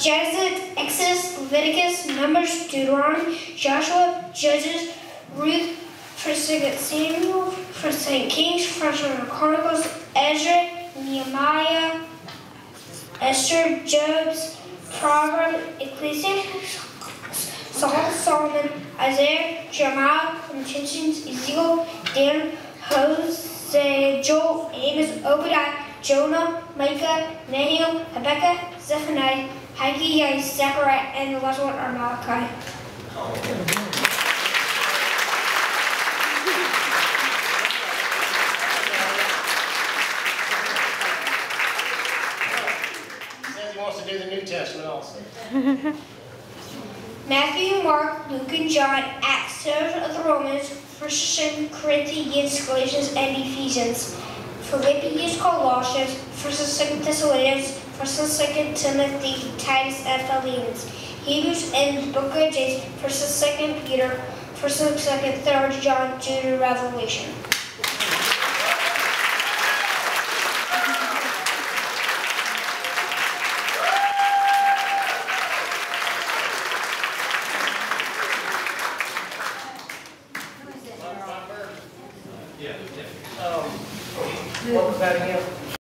Genesis, Exodus, Leviticus, Numbers, Deuteronomy, Joshua, Judges, Ruth, 1 Samuel, 1 Kings, 1 Chronicles, Ezra, Nehemiah, Esther, Job's, Proverbs, Ecclesiastes, Solomon, Isaiah, Jeremiah, Lamentations, Ezekiel, Dan, Hosea, Joel, Amos, Obadiah, Jonah, Micah, Nahum, Habakkuk, Zephaniah, Haggai, Zechariah, and the last one are Malachi. He wants to do the New Testament also. Matthew, Mark, Luke, and John, Acts, of the Romans, 1 Corinthians, Galatians, and Ephesians, Philippians, Colossians, 1 and 2 Thessalonians, 1 and 2 Timothy, Titus, and Philemon, Hebrews, and the book of James, 1 and 2 Peter, 1 and 2 3 John, Jude, and Revelation. What was that again?